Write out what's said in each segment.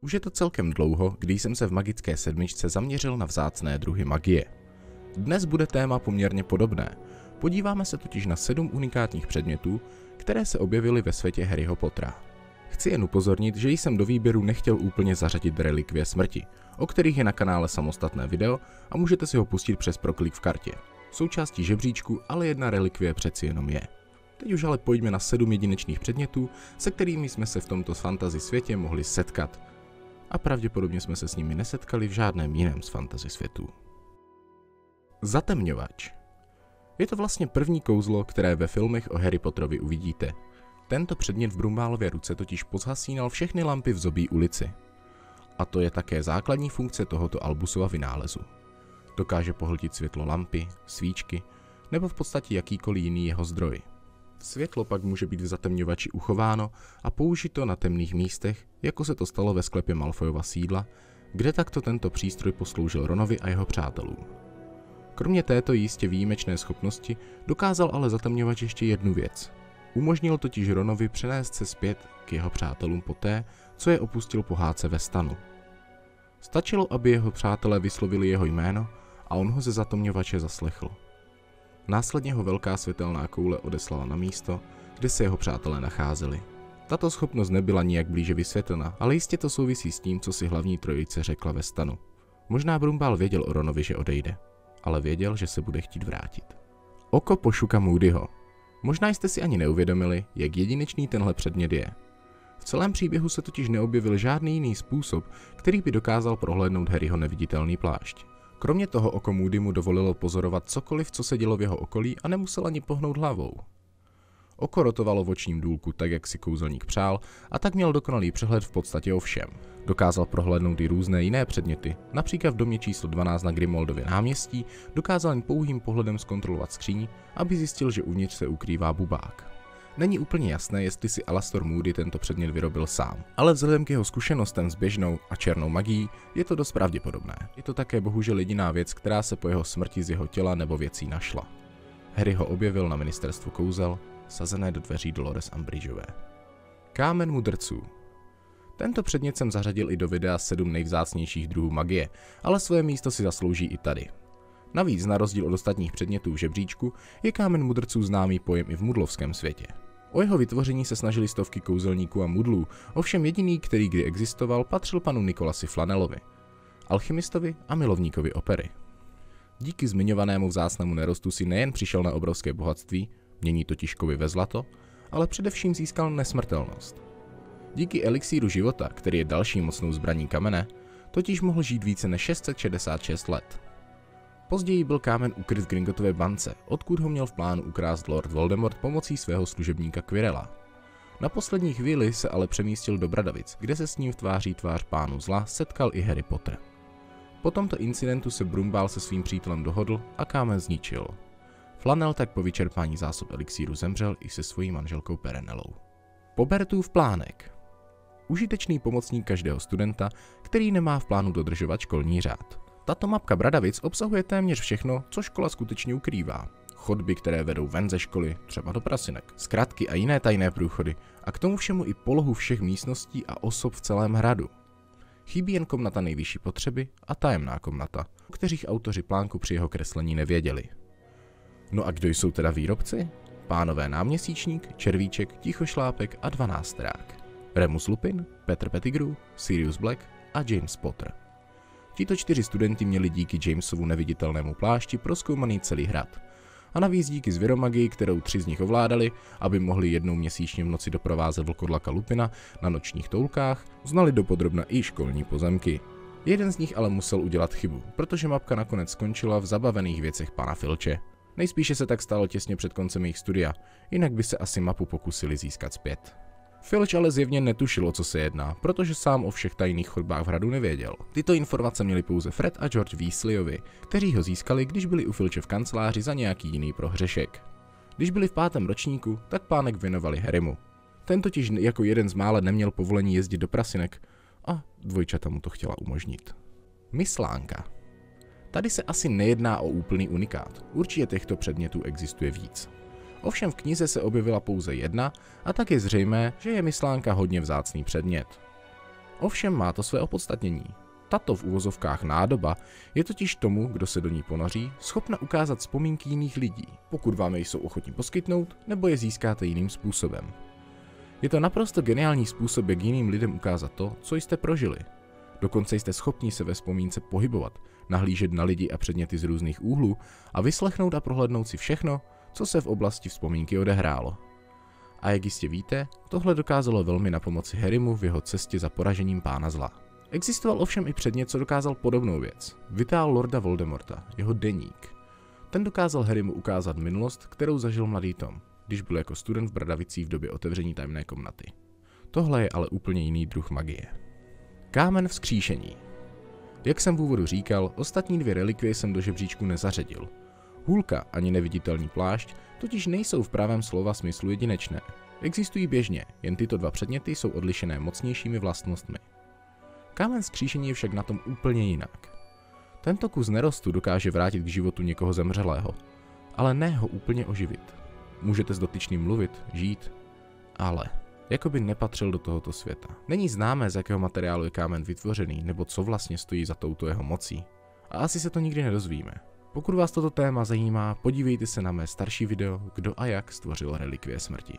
Už je to celkem dlouho, kdy jsem se v Magické sedmičce zaměřil na vzácné druhy magie. Dnes bude téma poměrně podobné. Podíváme se totiž na 7 unikátních předmětů, které se objevily ve světě Harryho Pottera. Chci jen upozornit, že jsem do výběru nechtěl úplně zařadit relikvie smrti, o kterých je na kanále samostatné video a můžete si ho pustit přes proklik v kartě. Součástí žebříčku ale jedna relikvie přeci jenom je. Teď už ale pojďme na 7 jedinečných předmětů, se kterými jsme se v tomto fantasy světě mohli setkat. A pravděpodobně jsme se s nimi nesetkali v žádném jiném z fantasy světů. Zatemňovač. Je to vlastně první kouzlo, které ve filmech o Harry Potterovi uvidíte. Tento předmět v Brumbálově ruce totiž pozhasínal všechny lampy v Zobí ulici. A to je také základní funkce tohoto Albusova vynálezu. Dokáže pohltit světlo lampy, svíčky, nebo v podstatě jakýkoliv jiný jeho zdroj. Světlo pak může být v zatemňovači uchováno a použito na temných místech, jako se to stalo ve sklepě Malfoyova sídla, kde takto tento přístroj posloužil Ronovi a jeho přátelům. Kromě této jistě výjimečné schopnosti dokázal ale zatemňovač ještě jednu věc. Umožnil totiž Ronovi přenést se zpět k jeho přátelům poté, co je opustil po hádce ve stanu. Stačilo, aby jeho přátelé vyslovili jeho jméno a on ho ze zatemňovače zaslechl. Následně ho velká světelná koule odeslala na místo, kde se jeho přátelé nacházeli. Tato schopnost nebyla nijak blíže vysvětlena, ale jistě to souvisí s tím, co si hlavní trojice řekla ve stanu. Možná Brumbál věděl o Ronovi, že odejde, ale věděl, že se bude chtít vrátit. Oko Pošuka Moodyho. Možná jste si ani neuvědomili, jak jedinečný tenhle předmět je. V celém příběhu se totiž neobjevil žádný jiný způsob, který by dokázal prohlédnout Harryho neviditelný plášť. Kromě toho oko Moody mu dovolilo pozorovat cokoliv, co se dělo v jeho okolí a nemusel ani pohnout hlavou. Oko rotovalo v očním důlku tak, jak si kouzelník přál, a tak měl dokonalý přehled v podstatě o všem. Dokázal prohlédnout i různé jiné předměty, například v domě číslo 12 na Grimoldově náměstí dokázal jen pouhým pohledem zkontrolovat skříň, aby zjistil, že uvnitř se ukrývá bubák. Není úplně jasné, jestli si Alastor Moody tento předmět vyrobil sám, ale vzhledem k jeho zkušenostem s běžnou a černou magií je to dost pravděpodobné. Je to také bohužel jediná věc, která se po jeho smrti z jeho těla nebo věcí našla. Harry ho objevil na ministerstvu kouzel, sazené do dveří Dolores Umbridgeové. Kámen mudrců. Tento předmět jsem zařadil i do videa 7 nejvzácnějších druhů magie, ale své místo si zaslouží i tady. Navíc, na rozdíl od ostatních předmětů v žebříčku, je kámen mudrců známý pojem i v mudlovském světě. O jeho vytvoření se snažili stovky kouzelníků a mudlů, ovšem jediný, který kdy existoval, patřil panu Nikolasi Flanelovi, alchymistovi a milovníkovi opery. Díky zmiňovanému vzácnému nerostu si nejen přišel na obrovské bohatství, mění totiž kovy ve zlato, ale především získal nesmrtelnost. Díky elixíru života, který je další mocnou zbraní kamene, totiž mohl žít více než 666 let. Později byl kámen ukryt v Gringottově bance, odkud ho měl v plánu ukrást Lord Voldemort pomocí svého služebníka Quirrella. Na poslední chvíli se ale přemístil do Bradavic, kde se s ním v tváří tvář pánu zla setkal i Harry Potter. Po tomto incidentu se Brumbál se svým přítelem dohodl a kámen zničil. Flanel tak po vyčerpání zásob elixíru zemřel i se svojí manželkou Perenelou. Pobertův plánek. Užitečný pomocník každého studenta, který nemá v plánu dodržovat školní řád. Tato mapka Bradavic obsahuje téměř všechno, co škola skutečně ukrývá. Chodby, které vedou ven ze školy, třeba do prasinek, zkratky a jiné tajné průchody, a k tomu všemu i polohu všech místností a osob v celém hradu. Chybí jen komnata nejvyšší potřeby a tajemná komnata, o kterých autoři plánku při jeho kreslení nevěděli. No a kdo jsou teda výrobci? Pánové Náměsíčník, Červíček, Tichošlápek a 12rák. Remus Lupin, Petr Pettigrew, Sirius Black a James Potter. Tito 4 studenti měli díky Jamesovu neviditelnému plášti prozkoumaný celý hrad. A navíc díky zvěromagii, kterou 3 z nich ovládali, aby mohli jednou měsíčně v noci doprovázet vlkodlaka Lupina na nočních toulkách, znali dopodrobna i školní pozemky. Jeden z nich ale musel udělat chybu, protože mapka nakonec skončila v zabavených věcech pana Filče. Nejspíše se tak stalo těsně před koncem jejich studia, jinak by se asi mapu pokusili získat zpět. Filč ale zjevně netušil, o co se jedná, protože sám o všech tajných chodbách v hradu nevěděl. Tyto informace měli pouze Fred a George Weasleyovi, kteří ho získali, když byli u Filče v kanceláři za nějaký jiný prohřešek. Když byli v 5. ročníku, tak pánek věnovali Harrymu. Ten totiž jako jeden z mála neměl povolení jezdit do prasinek a dvojčata mu to chtěla umožnit. Myslánka. Tady se asi nejedná o úplný unikát, určitě těchto předmětů existuje víc. Ovšem v knize se objevila pouze jedna a tak je zřejmé, že je myslánka hodně vzácný předmět. Ovšem má to své opodstatnění. Tato v uvozovkách nádoba je totiž tomu, kdo se do ní ponoří, schopna ukázat vzpomínky jiných lidí, pokud vám je jsou ochotní poskytnout, nebo je získáte jiným způsobem. Je to naprosto geniální způsob, jak jiným lidem ukázat to, co jste prožili. Dokonce jste schopni se ve vzpomínce pohybovat, nahlížet na lidi a předměty z různých úhlů a vyslechnout a prohlédnout si všechno, co se v oblasti vzpomínky odehrálo. A jak jistě víte, tohle dokázalo velmi napomoci Harrymu v jeho cestě za poražením pána zla. Existoval ovšem i předmět, co dokázal podobnou věc. Vitál Lorda Voldemorta, jeho deník. Ten dokázal Harrymu ukázat minulost, kterou zažil mladý Tom, když byl jako student v Bradavicích v době otevření tajemné komnaty. Tohle je ale úplně jiný druh magie. Kámen vzkříšení. Jak jsem v úvodu říkal, ostatní 2 relikvie jsem do žebříčku nezařadil. Hůlka ani neviditelný plášť totiž nejsou v pravém slova smyslu jedinečné. Existují běžně, jen tyto 2 předměty jsou odlišené mocnějšími vlastnostmi. Kámen vzkříšení je však na tom úplně jinak. Tento kus nerostu dokáže vrátit k životu někoho zemřelého, ale ne ho úplně oživit. Můžete s dotyčným mluvit, žít, ale jakoby nepatřil do tohoto světa. Není známé, z jakého materiálu je kámen vytvořený, nebo co vlastně stojí za touto jeho mocí. A asi se to nikdy nedozvíme. Pokud vás toto téma zajímá, podívejte se na mé starší video, kdo a jak stvořil relikvie smrti.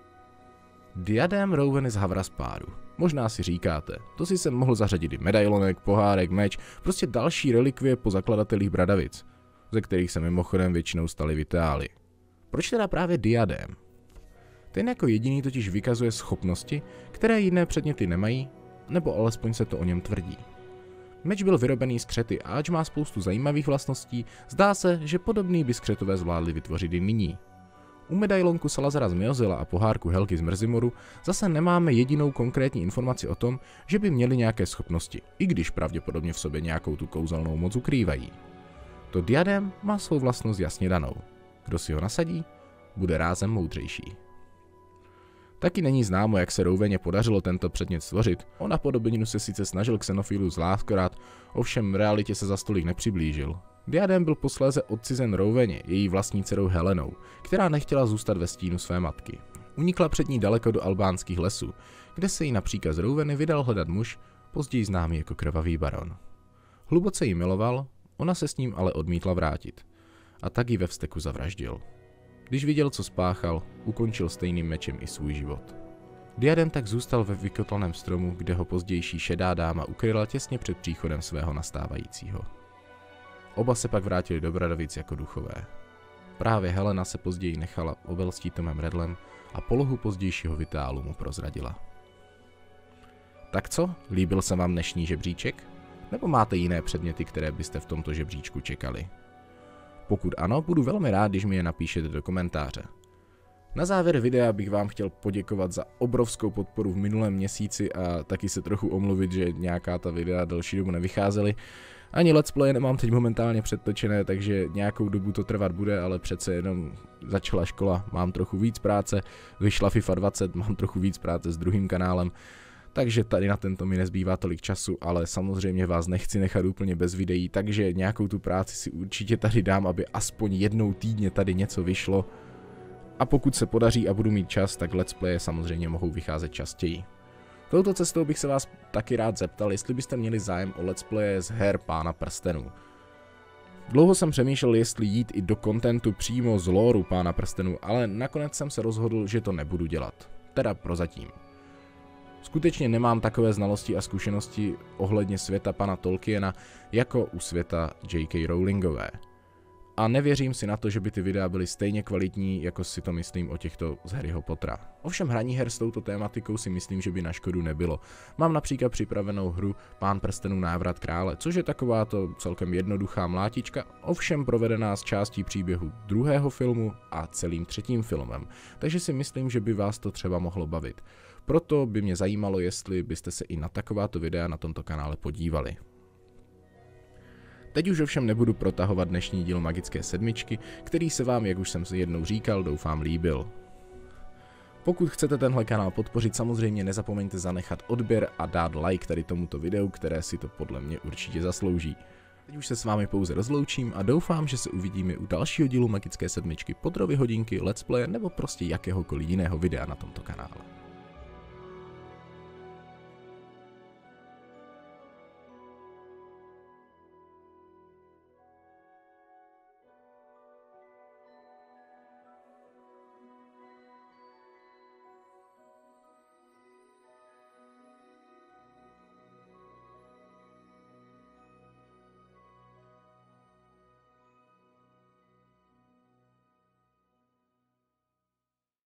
Diadém Roweny z Havraspáru. Možná si říkáte, to si jsem mohl zařadit i medailonek, pohárek, meč, prostě další relikvie po zakladatelích Bradavic, ze kterých se mimochodem většinou staly vitály. Proč teda právě diadém? Ten jako jediný totiž vykazuje schopnosti, které jiné předměty nemají, nebo alespoň se to o něm tvrdí. Meč byl vyrobený z křety a ač má spoustu zajímavých vlastností, zdá se, že podobný by skřetové zvládli vytvořit i nyní. U medailonku Salazara z Miozila a pohárku Helgy z Mrzimoru zase nemáme jedinou konkrétní informaci o tom, že by měli nějaké schopnosti, i když pravděpodobně v sobě nějakou tu kouzelnou moc ukrývají. To diadém má svou vlastnost jasně danou. Kdo si ho nasadí, bude rázem moudřejší. Taky není známo, jak se Roweně podařilo tento předmět stvořit. On na podobeninu se sice snažil Xenophilus láskrat, ovšem v realitě se za stolik nepřiblížil. Diadém byl posléze odcizen Roweně, její vlastní dcerou Helenou, která nechtěla zůstat ve stínu své matky. Unikla před ní daleko do albánských lesů, kde se jí na příkaz Roweny vydal hledat muž, později známý jako Krvavý baron. Hluboce ji miloval, ona se s ním ale odmítla vrátit. A tak ji ve vzteku zavraždil. Když viděl, co spáchal, ukončil stejným mečem i svůj život. Diadém tak zůstal ve vykotlaném stromu, kde ho pozdější šedá dáma ukryla těsně před příchodem svého nastávajícího. Oba se pak vrátili do Bradavic jako duchové. Právě Helena se později nechala obelstít Tomem Riddlem a polohu pozdějšího vitálu mu prozradila. Tak co, líbil se vám dnešní žebříček? Nebo máte jiné předměty, které byste v tomto žebříčku čekali? Pokud ano, budu velmi rád, když mi je napíšete do komentáře. Na závěr videa bych vám chtěl poděkovat za obrovskou podporu v minulém měsíci a taky se trochu omluvit, že nějaká ta videa delší dobu nevycházely. Ani let's play nemám teď momentálně předtočené, takže nějakou dobu to trvat bude, ale přece jenom začala škola, mám trochu víc práce, vyšla FIFA 20, mám trochu víc práce s druhým kanálem, takže tady na tento mi nezbývá tolik času, ale samozřejmě vás nechci nechat úplně bez videí, takže nějakou tu práci si určitě tady dám, aby aspoň jednou týdně tady něco vyšlo. A pokud se podaří a budu mít čas, tak let's playe samozřejmě mohou vycházet častěji. Touto cestou bych se vás taky rád zeptal, jestli byste měli zájem o let's playe z her Pána prstenů. Dlouho jsem přemýšlel, jestli jít i do kontentu přímo z lóru Pána prstenů, ale nakonec jsem se rozhodl, že to nebudu dělat. Teda prozatím. Skutečně nemám takové znalosti a zkušenosti ohledně světa pana Tolkiena jako u světa J.K. Rowlingové. A nevěřím si na to, že by ty videa byly stejně kvalitní, jako si to myslím o těchto z Harryho Pottera. Ovšem hraní her s touto tématikou si myslím, že by na škodu nebylo. Mám například připravenou hru Pán prstenů návrat krále, což je takováto celkem jednoduchá mlátička, ovšem provedená z částí příběhu druhého filmu a celým třetím filmem, takže si myslím, že by vás to třeba mohlo bavit. Proto by mě zajímalo, jestli byste se i na takováto videa na tomto kanále podívali. Teď už ovšem nebudu protahovat dnešní díl Magické sedmičky, který se vám, jak už jsem si jednou říkal, doufám líbil. Pokud chcete tenhle kanál podpořit, samozřejmě nezapomeňte zanechat odběr a dát like tady tomuto videu, které si to podle mě určitě zaslouží. Teď už se s vámi pouze rozloučím a doufám, že se uvidíme u dalšího dílu Magické sedmičky, Potterovy hodinky, let's play nebo prostě jakéhokoliv jiného videa na tomto kanále.